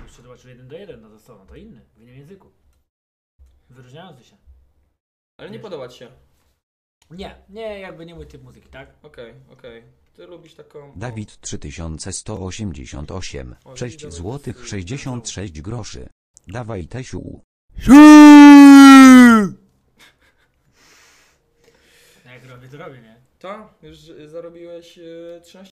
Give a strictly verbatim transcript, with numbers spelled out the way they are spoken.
Jakbyś przetłumaczył jeden do jeden, no to co, no to inny, w innym języku. Wyróżniający się. Ale nie Wiesz. podoba ci się. Nie, nie, jakby nie mój typ muzyki, tak? Okej, okej. Ty lubisz taką... Dawid trzy tysiące sto osiemdziesiąt osiem. O, sześć Dawid, złotych Dawid, sześćdziesiąt sześć groszy. Dawaj Tesiu. Jak robię, to robię, nie? Ta? Już y, zarobiłeś y, trzynaście